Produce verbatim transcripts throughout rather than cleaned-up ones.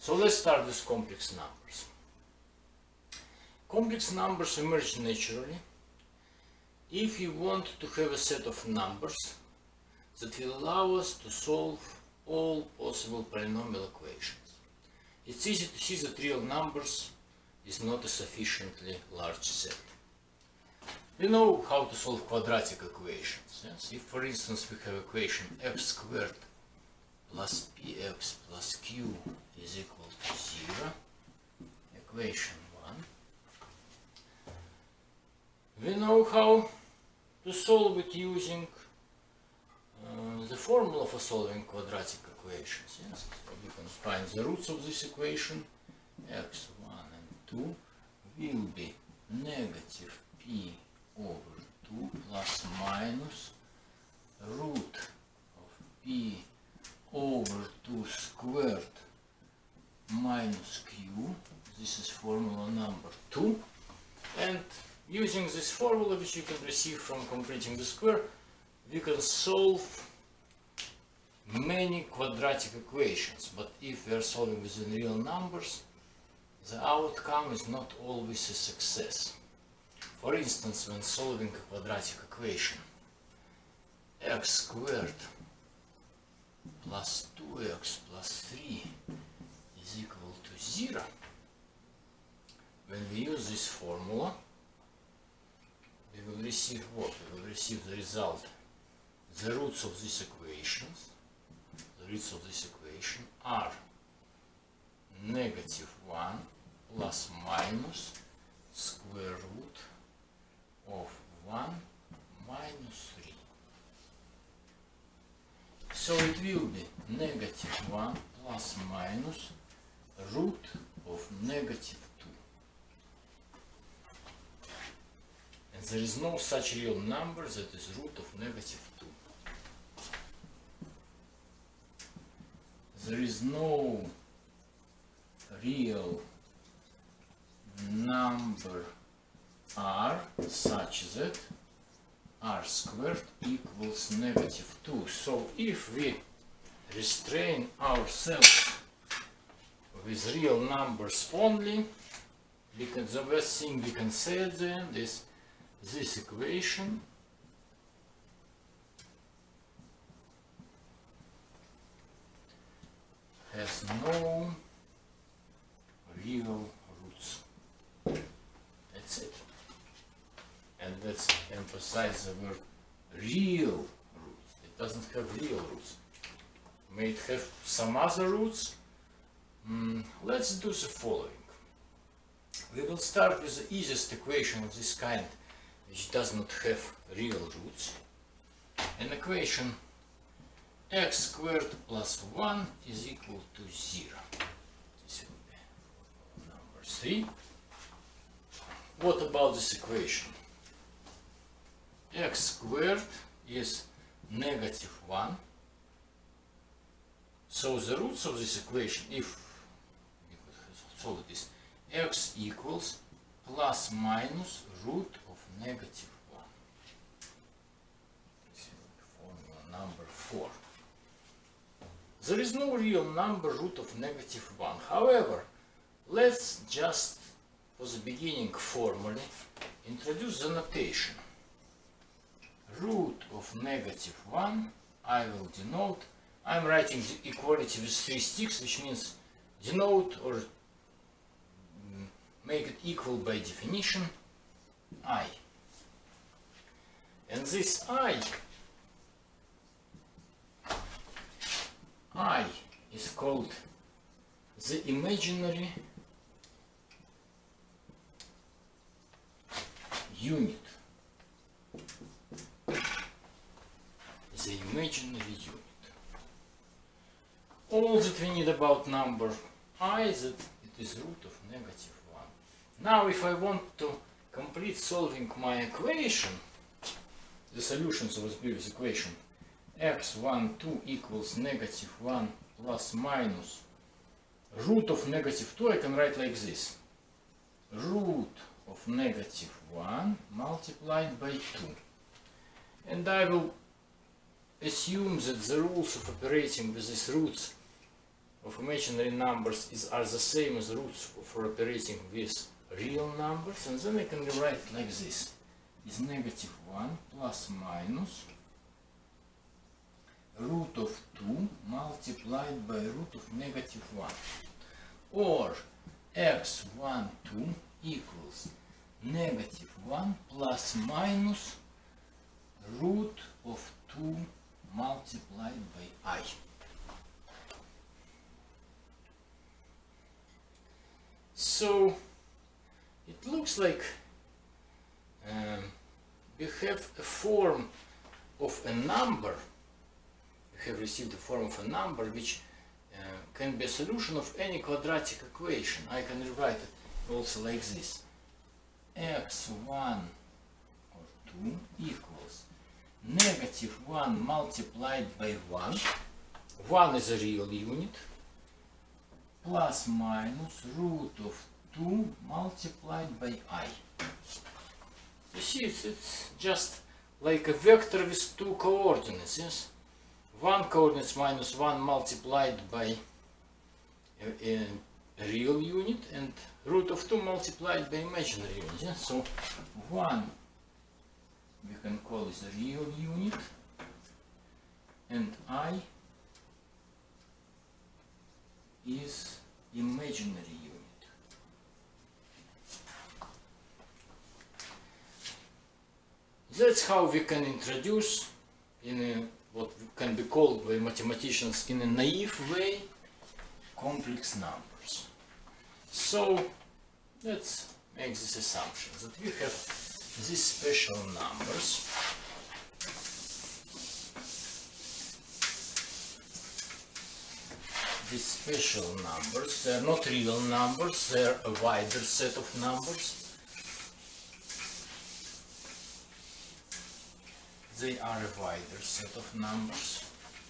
So let's start with complex numbers. Complex numbers emerge naturally if you want to have a set of numbers that will allow us to solve all possible polynomial equations. It's easy to see that real numbers is not a sufficiently large set. We know how to solve quadratic equations. Yes? If, for instance, we have equation x squared plus px plus q is equal to zero, equation one, we know how to solve it using uh, the formula for solving quadratic equations. Yes? So we can find the roots of this equation. x one and two will be negative p over two plus minus root of p over two squared minus q. This is formula number two. And using this formula, which you can receive from completing the square, we can solve many quadratic equations. But if we are solving within real numbers, the outcome is not always a success. For instance, when solving a quadratic equation, x squared plus two x plus three is equal to zero, when we use this formula, we will receive what? We will receive the result. The roots of these equations, the roots of this equation are negative one plus minus square root of one minus three. So it will be negative one plus minus root of negative two. And there is no such real number that is root of negative two. There is no real number r such that r squared equals negative two. So if we restrain ourselves with real numbers only, because the best thing we can say at the end is this equation has no real roots. That's it. And let's emphasize the word real roots. It doesn't have real roots. May it have some other roots? Mm, let's do the following. We will start with the easiest equation of this kind, which does not have real roots. An equation x squared plus one is equal to zero. This will be number three. What about this equation? X squared is negative one. So the roots of this equation, if we could solve this, x equals plus minus root of negative one. This is formula number four. There is no real number root of negative one. However, let's just, for the beginning formally, introduce the notation. Root of negative one, I will denote, I'm writing the equality with three sticks, which means denote or make it equal by definition, I. And this I, I is called the imaginary unit. The imaginary unit. All that we need about number I is that it is root of negative one. Now if I want to complete solving my equation, the solutions of this previous equation, x one, two equals negative one plus minus root of negative two, I can write like this. Root of negative one multiplied by two. And I will assume that the rules of operating with these roots of imaginary numbers is are the same as roots for operating with real numbers, and then I can rewrite it like this. Is negative one plus minus root of two multiplied by root of negative one, or x one two equals negative one plus minus root of two multiplied by I. So it looks like um, we have a form of a number, we have received the form of a number which uh, can be a solution of any quadratic equation. I can rewrite it also like this. x one or two equals negative one multiplied by one. one is a real unit, plus minus root of two multiplied by I. You see, it's, it's just like a vector with two coordinates, yes? One coordinates minus one multiplied by a, a, a real unit, and root of two multiplied by imaginary unit. Yes? So one we can call is a real unit, and I is imaginary unit. That's how we can introduce, in a, what can be called by mathematicians in a naive way, complex numbers. So let's make this assumption that we have these special numbers. These special numbers, they are not real numbers, they are a wider set of numbers. They are a wider set of numbers.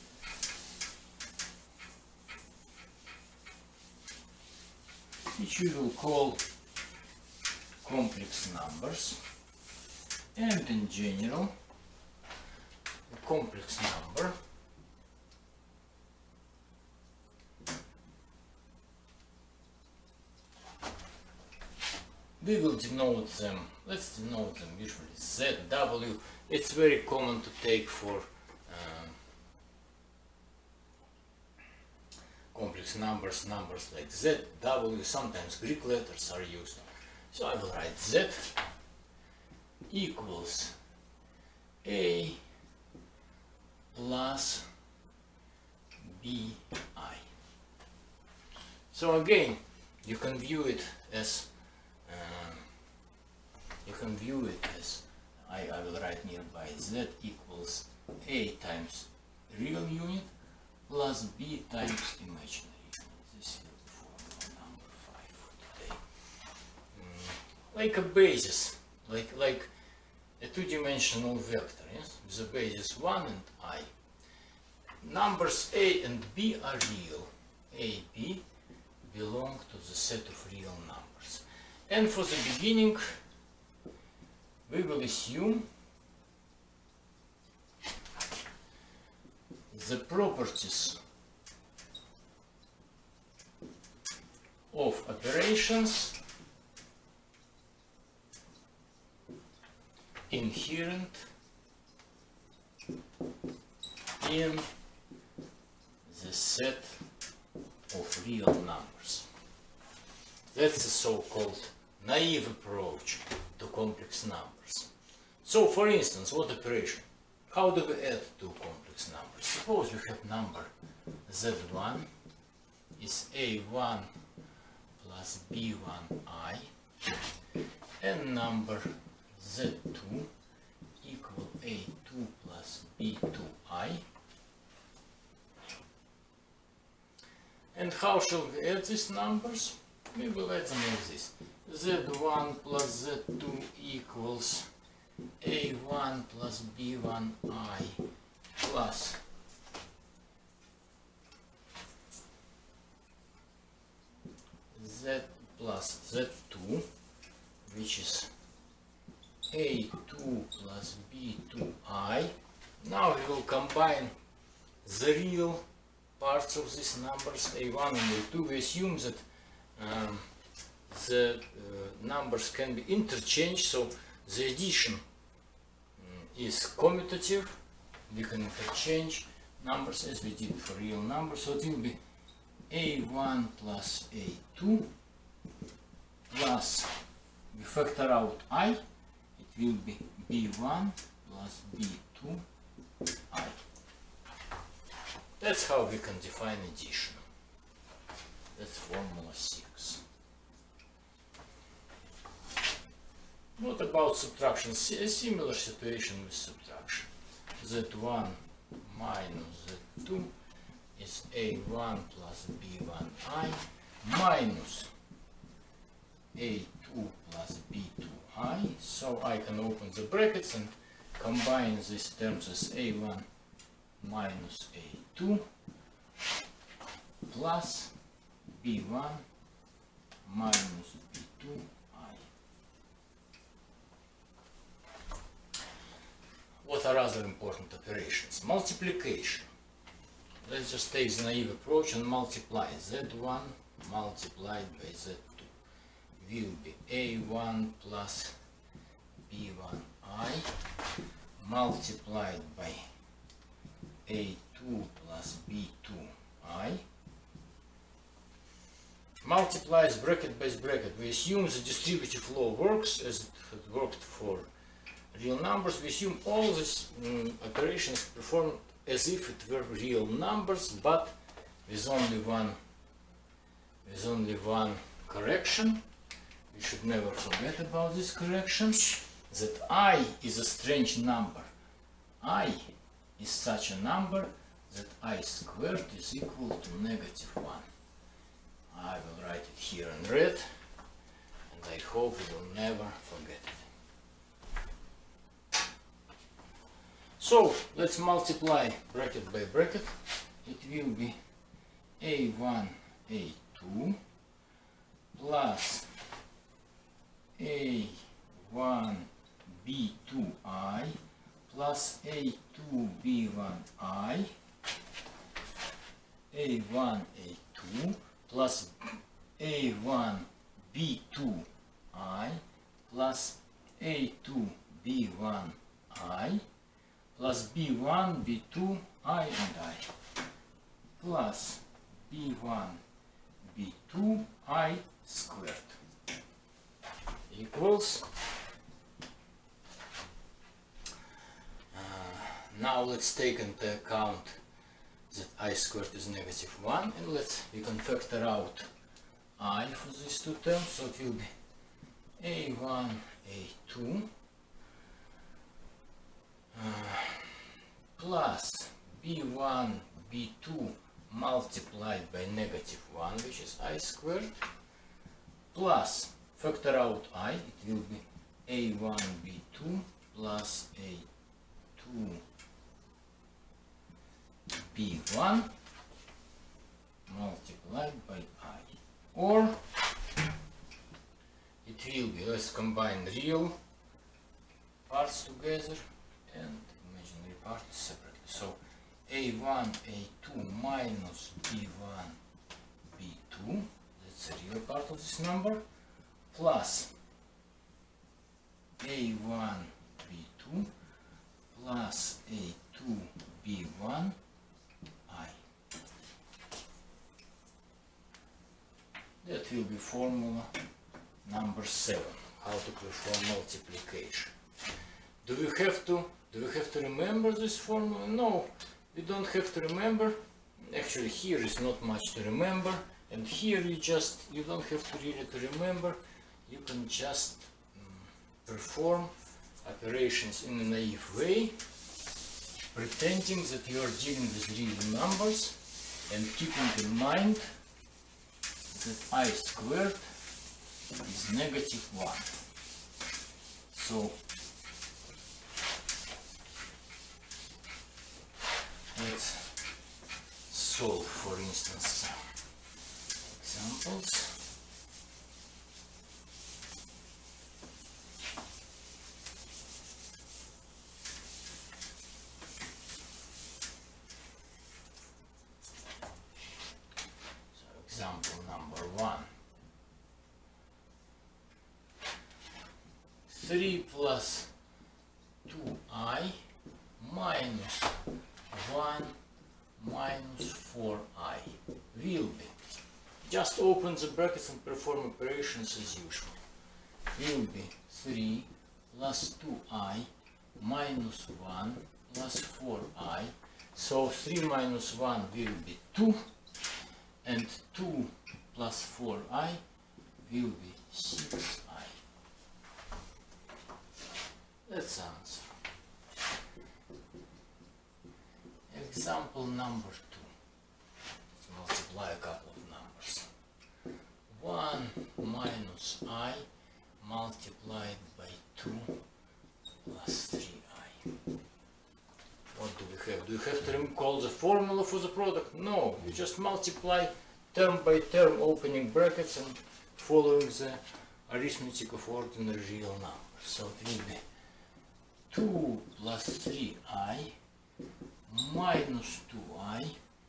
Which we will call complex numbers. And in general, a complex number we will denote them, let's denote them usually Z W. It's very common to take for uh, complex numbers, numbers like Z, W, sometimes Greek letters are used. So I will write Z equals A plus B I. So again, you can view it as uh, you can view it as I, I will write nearby Z equals A times real unit plus B times imaginary unit. This is the formula number five for today. Mm, like a basis, like like a two-dimensional vector, yes, with a basis one and I. Numbers A and B are real. A, B belong to the set of real numbers. And for the beginning, we will assume the properties of operations inherent in the set of real numbers. That's the so-called naive approach to complex numbers. So, for instance, what operation? How do we add two complex numbers? Suppose we have number Z one is A one plus B one I, and number Z two equal A two plus B two I. And how shall we add these numbers? We will add them like this. Z one plus Z two equals A one plus B one I plus Z plus Z two, which is A two plus B two I. Now we will combine the real parts of these numbers, a one and a two. We assume that um, the uh, numbers can be interchanged, so the addition um, is commutative. We can interchange numbers as we did for real numbers, so it will be a one plus a two plus, we factor out I, it will be b one plus b two I. That's how we can define addition. That's formula six. What about subtraction? A similar situation with subtraction. z one minus z two is a one plus b one I minus a two plus b two I. So I can open the brackets and combine these terms as a one minus a two plus b one minus b two I. What are other important operations? Multiplication. Let's just take the naive approach and multiply. z one multiplied by z two will be a one plus b one I multiplied by a two plus b two I. Multiplies bracket by bracket. We assume the distributive law works as it had worked for real numbers. We assume all these um, operations performed as if it were real numbers, but with only one with only one correction. We should never forget about this correction, that I is a strange number. I is such a number that I squared is equal to negative one. I will write it here in red, and I hope you will never forget it. So let's multiply bracket by bracket. It will be a one, a two plus a one, b two I plus a two, b one I, a one, a two plus a one, b two I plus a two, b one I plus b one, b two I and I plus b one, b two I squared equals. Uh, now let's take into account that I squared is negative one, and let's we can factor out I for these two terms, so it will be a one, a two uh, plus b one, b two multiplied by negative one, which is I squared, plus factor out I, it will be a one, b two plus a two, b one multiplied by I. Or it will be, let's combine real parts together and imaginary parts separately. So a one, a two minus b one, b two, that's a real part of this number, plus a one, b two plus a two, b one I. That will be formula number seven, how to perform multiplication. Do we have to do we have to remember this formula? No, we don't have to remember. Actually, here is not much to remember, and here you just you don't have to really to remember. You can just um, perform operations in a naive way, pretending that you are dealing with real numbers and keeping in mind that I squared is negative one. So let's solve, for instance, examples. one. three plus two i minus one minus four i will be, just open the brackets and perform operations as usual, will be three plus two i minus one plus four i. So three minus one will be two, and two plus four i will be six i. That's the answer. Example number two. Let's multiply a couple of numbers. one minus I multiplied by two plus three i. What do we have? Do you have to recall the formula for the product? No, you just multiply term by term, opening brackets and following the arithmetic of ordinary real numbers. So it will be two plus three i minus two i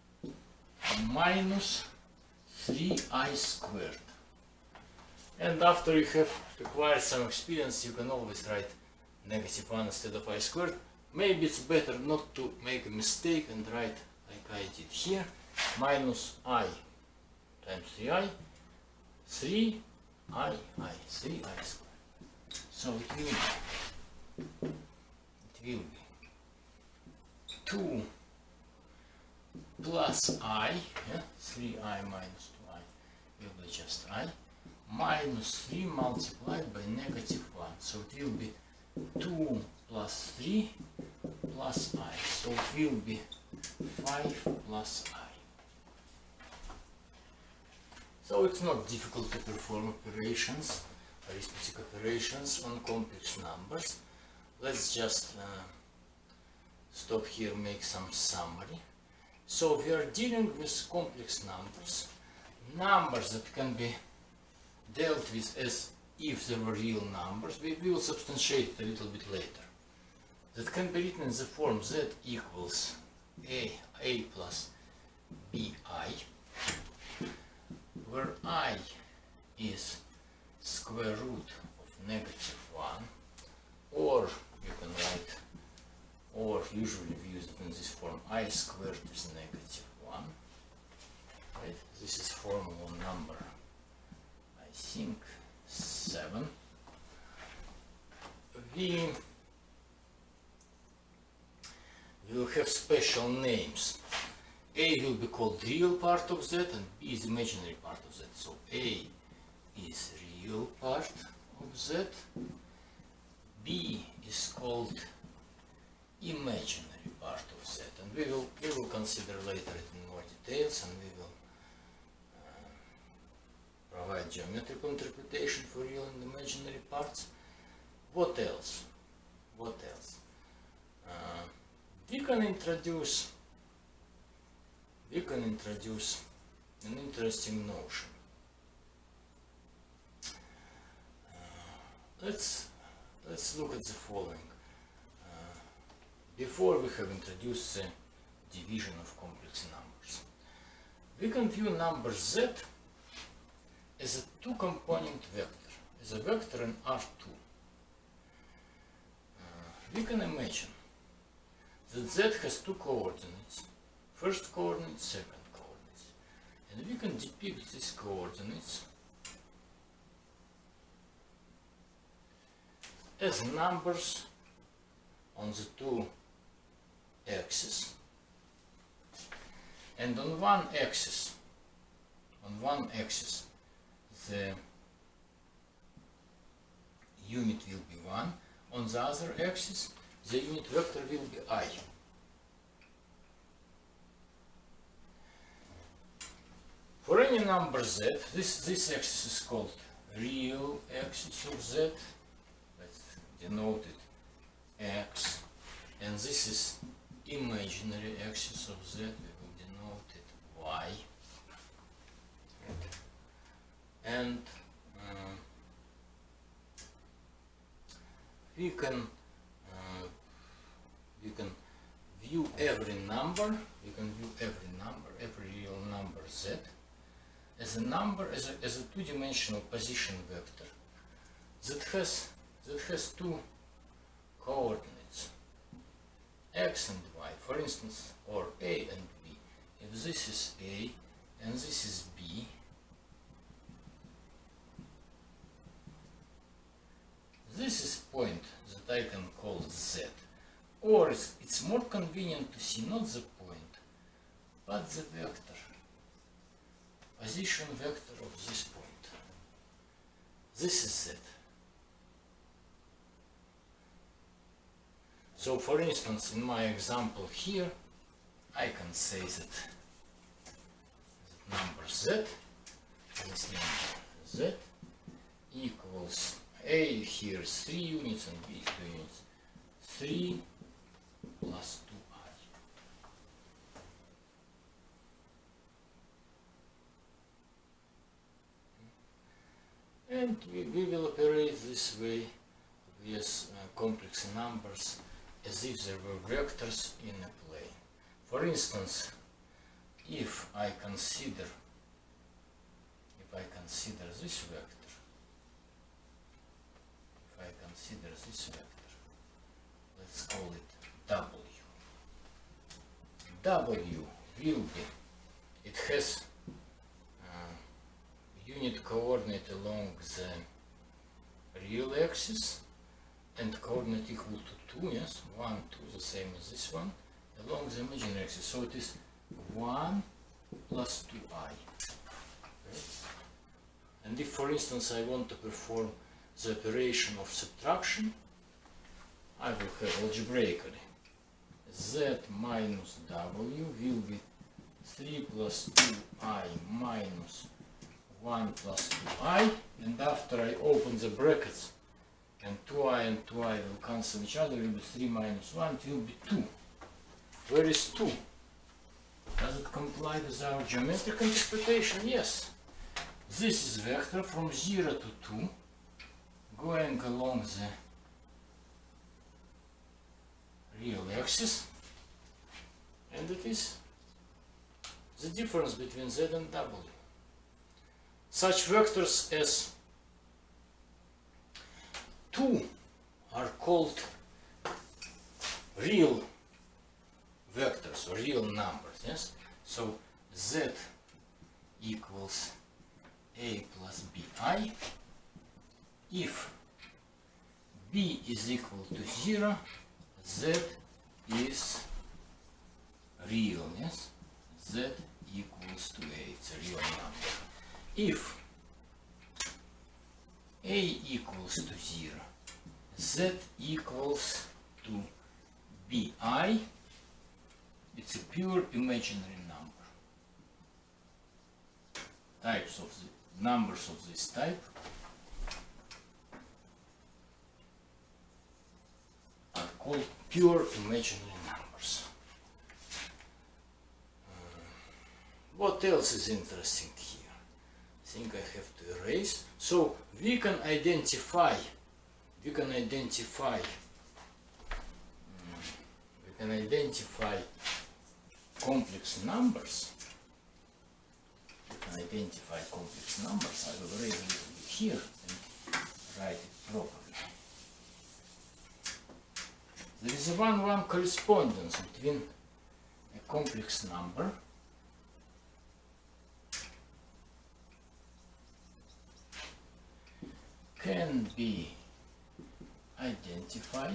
minus three i squared. And after you have acquired some experience, you can always write negative one instead of I squared. Maybe it's better not to make a mistake and write like I did here, minus I times three i, three i, I, three i squared. So it will be, it will be two plus I, yeah, three i minus two i will be just I, minus three multiplied by negative one. So it will be two plus three plus I. So it will be five plus I. So it's not difficult to perform operations, arithmetic operations on complex numbers. Let's just uh, stop here, make some summary. So we are dealing with complex numbers, numbers that can be dealt with as if they were real numbers. We will substantiate it a little bit later. That can be written in the form z equals a, a plus bi, where I is square root of negative one, or you can write, or usually we use it in this form, I squared is negative one. Right? This is formula number, I think, seven. We will have special names. A will be called real part of Z and B is imaginary part of Z. So A is real part of Z, B is called imaginary part of Z, and we will we will consider later it in more details, and we will uh, provide geometrical interpretation for real and imaginary parts. What else? What else? Uh, we can introduce we can introduce an interesting notion. Uh, let's let's look at the following. Uh, before we have introduced the division of complex numbers, we can view number z as a two-component vector, as a vector in R two. Uh, we can imagine that z has two coordinates, first coordinate, second coordinates, and we can depict these coordinates as numbers on the two axes, and on one axis, on one axis, the unit will be one, on the other axis, the unit vector will be I. For any number z, this, this axis is called real axis of z, let's denote it x, and this is imaginary axis of z, we will denote it y, and uh, we can uh, we can view every number, we can view every number, every real number z as a number, as a, as a two-dimensional position vector that has that has two coordinates, x and y, for instance, or a and b. If this is a and this is b, this is point that I can call z, or it's, it's more convenient to see not the point, but the vector, position vector of this point. This is z. So for instance, in my example here, I can say that, that number z, this number z equals a here is three units and b is two units, three plus two i. And we, we will operate this way with uh, complex numbers as if there were vectors in a plane. For instance, if I consider if I consider this vector, if I consider this vector, let's call it W. W will be, it has uh, unit coordinate along the real axis and coordinate equal to two, yes, one, two, the same as this one, along the imaginary axis. So it is one plus two i. Okay. And if, for instance, I want to perform the operation of subtraction, I will have algebraically z minus w will be three plus two i minus one plus two i, and after I open the brackets and two i and two i will cancel each other, it will be three minus one, it will be two. Where is two? Does it comply with our geometric interpretation? Yes. This is vector from zero to two going along the real axis, and it is the difference between z and w. Such vectors as two are called real vectors or real numbers, yes? So z equals a plus bi. If b is equal to zero, z is real, yes? Z equals to a, it's a real number. If a equals to zero, z equals to bi, it's a pure imaginary number. Types of the numbers of this type are called pure imaginary numbers. Uh, what else is interesting here? I think I have to erase. So we can identify, we can identify, um, we can identify complex numbers. We can identify complex numbers. I will erase a little bit here and write it properly. There is a one-one correspondence between a complex number can be identified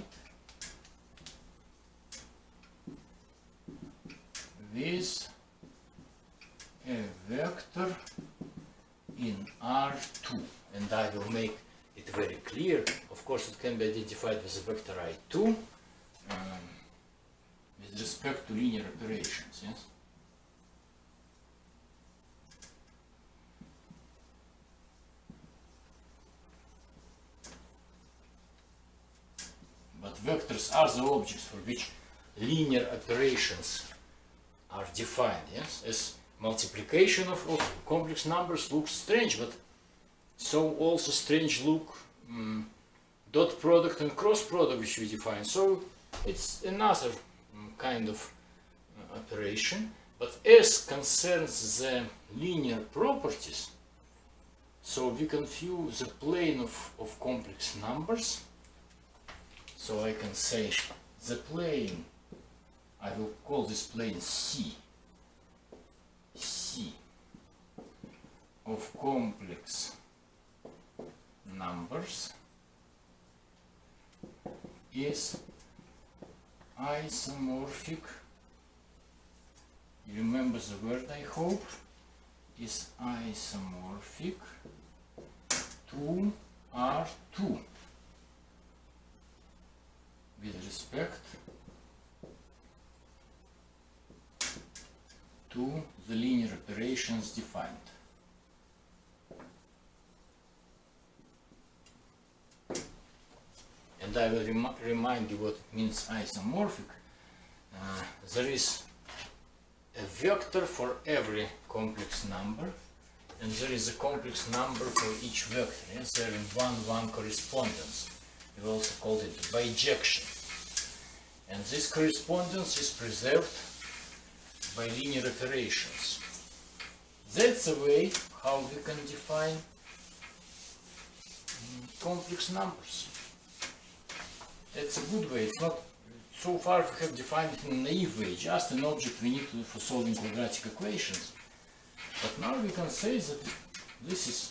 with a vector in R two, and I will make it very clear. Of course, it can be identified with a vector I two um, with respect to linear operations, yes? But vectors are the objects for which linear operations are defined, yes? As multiplication of, of complex numbers looks strange, but so also strange look um, dot product and cross product which we define. So it's another um, kind of uh, operation, But as concerns the linear properties, so we can view the plane of, of complex numbers. So I can say the plane, I will call this plane C, C of complex numbers is isomorphic, you remember the word I hope, is isomorphic to R two with respect to the linear operations defined. And I will rem remind you what it means isomorphic. Uh, there is a vector for every complex number, and there is a complex number for each vector. Yes, there is one-one correspondence. We also called it bijection. And this correspondence is preserved by linear operations. That's a way how we can define complex numbers. That's a good way. It's not, so far we have defined it in a naive way, just an object we need to, for solving quadratic equations. But now we can say that this is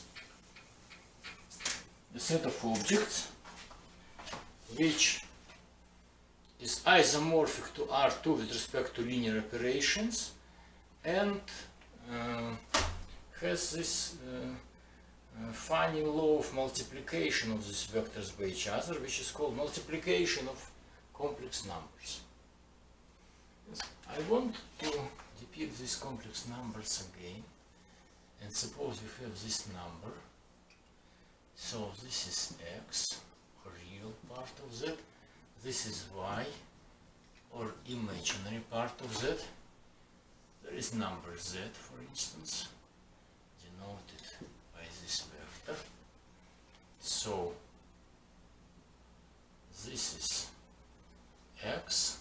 a set of objects which is isomorphic to R two with respect to linear operations and uh, has this uh, uh, funny law of multiplication of these vectors by each other, which is called multiplication of complex numbers. Yes. I want to depict these complex numbers again, and suppose we have this number. So this is x, real part of z, this is y, or imaginary part of z. There is number z, for instance, denoted by this vector. So this is x,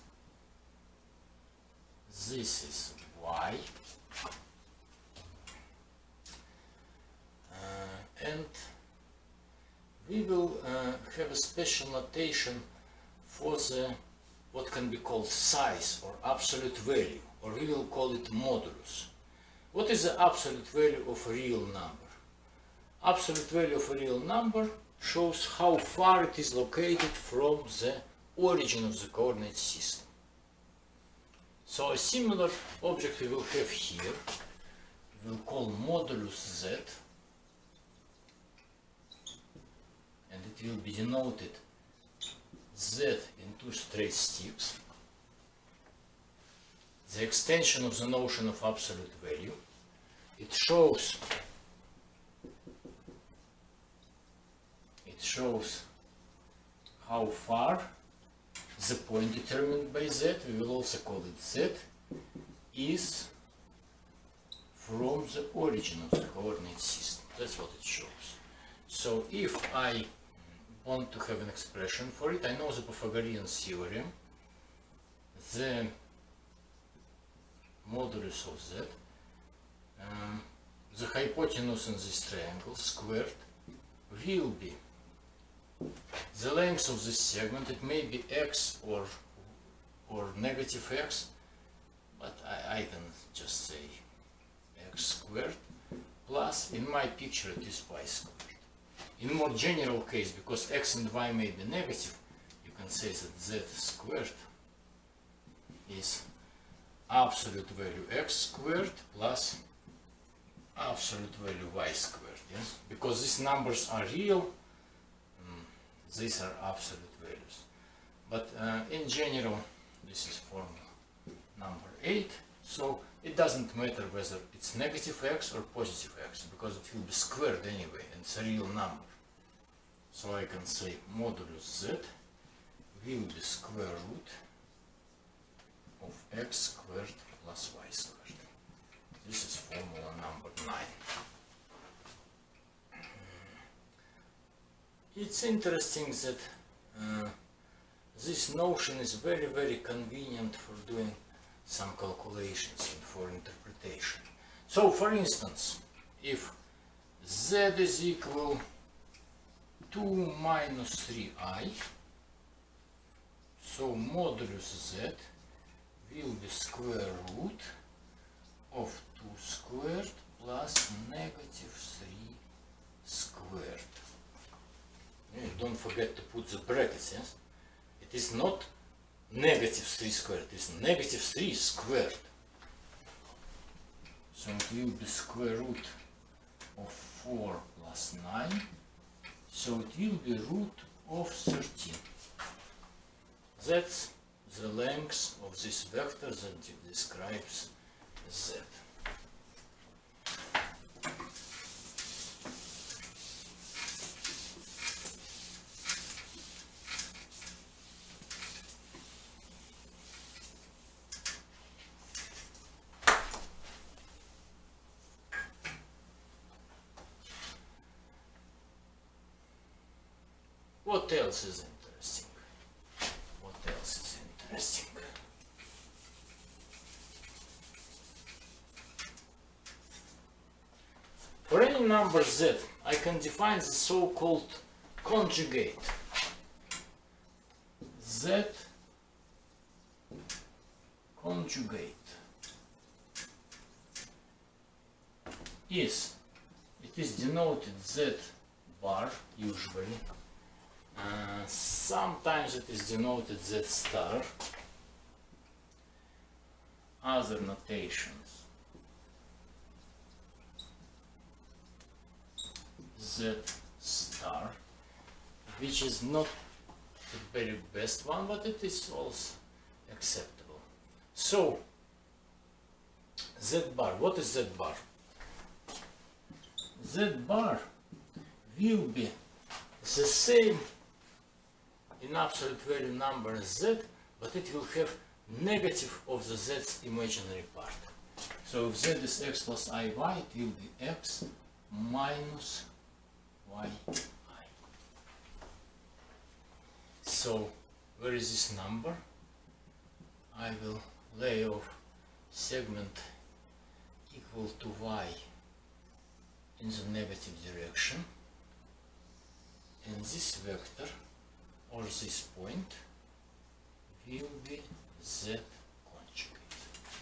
this is y, uh, and we will uh, have a special notation for the what can be called size or absolute value, or we will call it modulus. What is the absolute value of a real number? Absolute value of a real number shows how far it is located from the origin of the coordinate system. So a similar object we will have here, we will call modulus z, and it will be denoted z in two straight sticks, the extension of the notion of absolute value. It shows it shows how far the point determined by z, we will also call it z, is from the origin of the coordinate system. That's what it shows. So if I want to have an expression for it, I know the Pythagorean theorem, the modulus of z, um, the hypotenuse in this triangle squared will be the length of this segment. It may be x or or negative x, but I, I can just say x squared plus, in my picture it is y squared. In more general case, because x and y may be negative, you can say that z squared is absolute value x squared plus absolute value y squared. Yes, because these numbers are real, these are absolute values. But uh, in general, this is formula number eight. So it doesn't matter whether it's negative x or positive x, because it will be squared anyway, and it's a real number. So I can say modulus z will be square root of x squared plus y squared. This is formula number nine. It's interesting that uh, this notion is very, very convenient for doing some calculations and for interpretation. So for instance, if z is equal two minus three i, so modulus z will be square root of two squared plus negative three squared. Yeah, don't forget to put the brackets, yes? It is not negative three squared, it is negative three squared. So it will be square root of four plus nine, so it will be root of thirteen. That's the length of this vector that describes z. What else is interesting? What else is interesting? For any number z, I can define the so-called conjugate. Z conjugate is, it is denoted z bar usually. Uh, sometimes it is denoted z star. Other notations z star, which is not the very best one, but it is also acceptable. So z bar, what is z bar? Z bar will be the same in absolute value number z, but it will have negative of the z's imaginary part. So if z is x plus iy, it will be x minus yi. So where is this number? I will lay off segment equal to y in the negative direction, and this vector or this point will be z conjugate.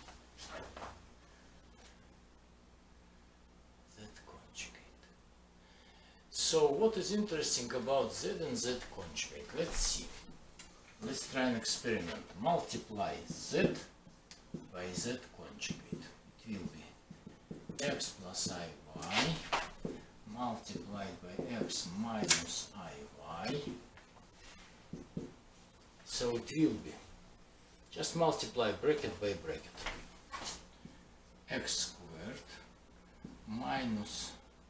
Z conjugate. So what is interesting about z and z conjugate? Let's see. Let's try an experiment. Multiply z by z conjugate. It will be x plus iy multiplied by x minus iy. So it will be, just multiply bracket by bracket, x squared minus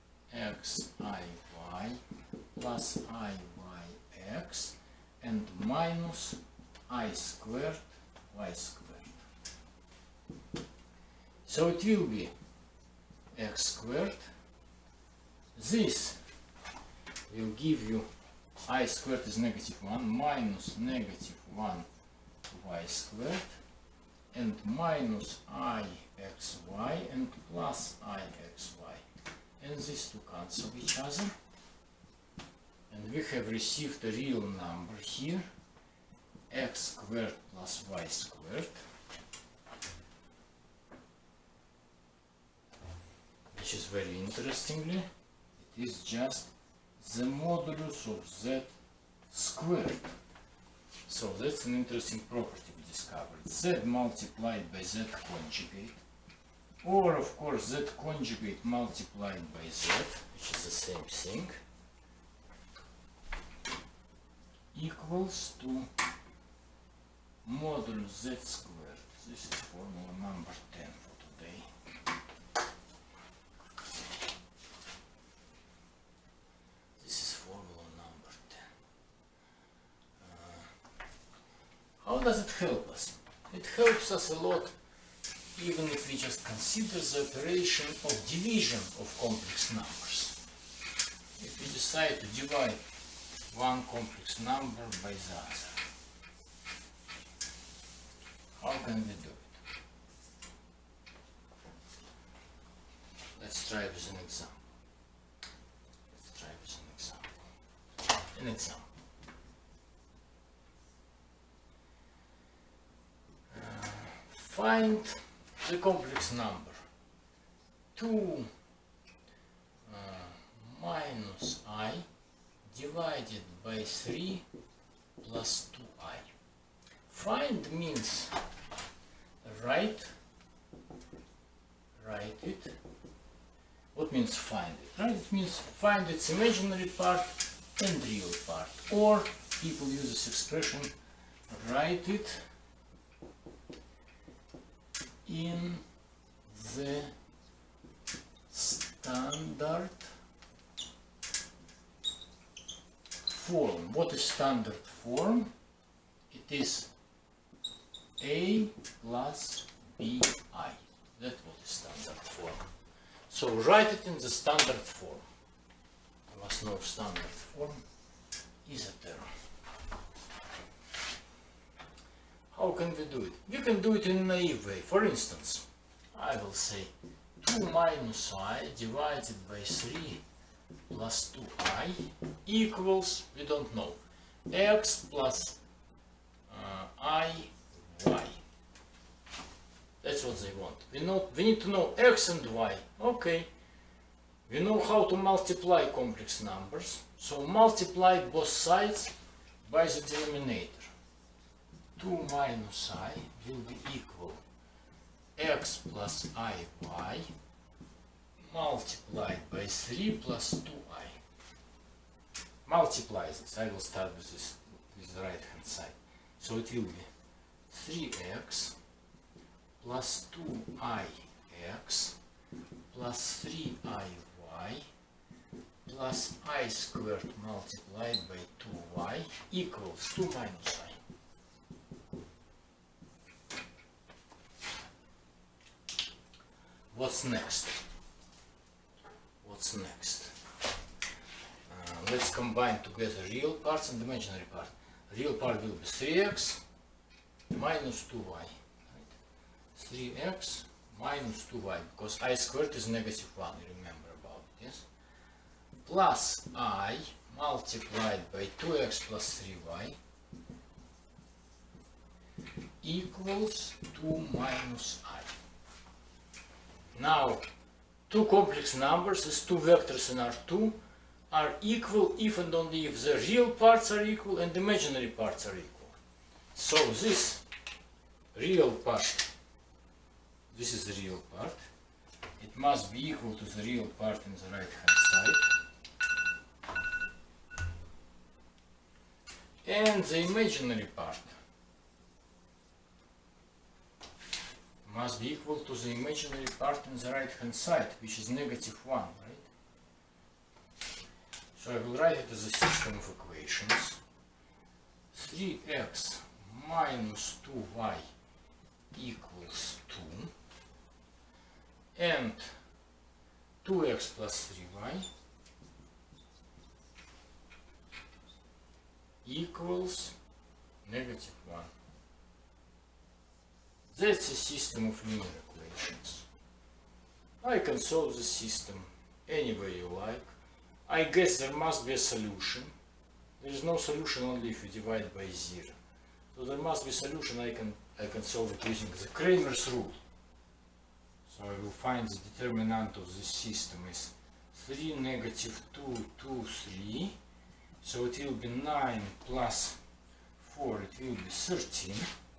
xiy plus iyx and minus I squared y squared. So it will be x squared. This will give you I squared is negative one minus negative one y squared and minus ixy and plus ixy. And these two cancel each other. And we have received a real number here, x squared plus y squared, which is very interestingly, it is just the modulus of z squared. So that's an interesting property we discovered. Z multiplied by z conjugate, or of course z conjugate multiplied by z, which is the same thing, equals to modulus z squared. This is formula number ten for today. This is formula number ten. Uh, how does it help us? It helps us a lot even if we just consider the operation of division of complex numbers. If we decide to divide one complex number by the other, how can we do it? let's try with an example. Let's try with an example. An example. Uh, find the complex number two uh, minus I divided by three plus two I. Find means write, write it. What means find it? Right? It means find its imaginary part and real part. Or people use this expression, write it in the standard form. What is standard form? It is A plus B I. That's what is standard form. So write it in the standard form. You must know standard form is a term. How can we do it? We can do it in a naive way. For instance, I will say two minus I divided by three plus two I equals, we don't know, x plus uh, I y. That's what they want. We know we need to know x and y. Okay. We know how to multiply complex numbers. So multiply both sides by the denominator. two minus I will be equal x plus iy multiplied by three plus two I. Multiply this. I will start with this with the right hand side. So it will be three x plus two I x plus three I y plus I squared multiplied by two y equals two minus I. What's next? What's next? Uh, let's combine together real parts and imaginary part. Real part will be three x minus two y. three x minus two y, because I squared is negative one, remember about it, yes? Plus I multiplied by two x plus three y equals two minus I. Now, two complex numbers, these two vectors in R two, are equal if and only if the real parts are equal and the imaginary parts are equal. So this real part, this is the real part, it must be equal to the real part in the right hand side. And the imaginary part must be equal to the imaginary part in the right hand side, which is negative one, right? So I will write it as a system of equations. three x minus two y equals two, and two x plus three y equals negative one. That's a system of linear equations. I can solve the system any way you like. I guess there must be a solution. There is no solution only if you divide by zero. So there must be a solution. I can I can solve it using the Cramer's rule. So I will find the determinant of this system is three, negative two, two, three. So it will be nine plus four, it will be thirteen.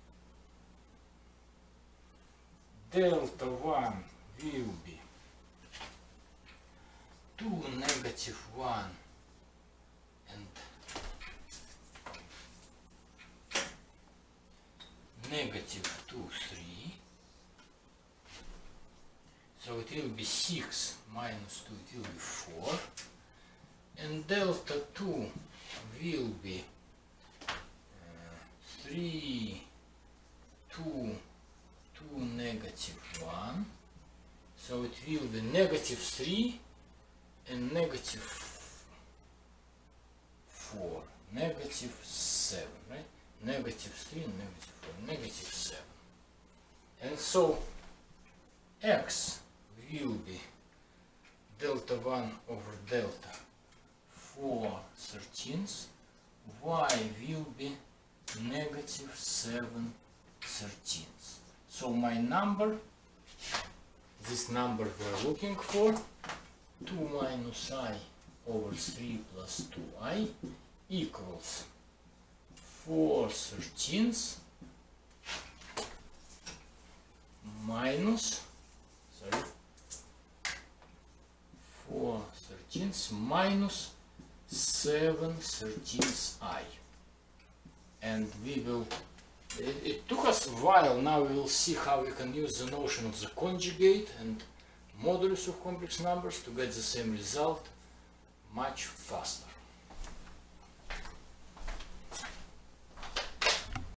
Delta one will be two, negative one, and negative two, three. So it will be six minus two, it will be four. And delta two will be uh, three, two, two, negative one. So it will be negative three and negative four, negative seven, right? Negative three and negative four, negative seven. And so x will be delta one over delta four thirteenths, y will be negative seven thirteenths. So my number, this number we're looking for, two minus I over three plus two I equals four thirteenths minus, sorry, four thirteenths minus seven thirteenths I. And we will, it, it took us a while, now we will see how we can use the notion of the conjugate and modulus of complex numbers to get the same result much faster.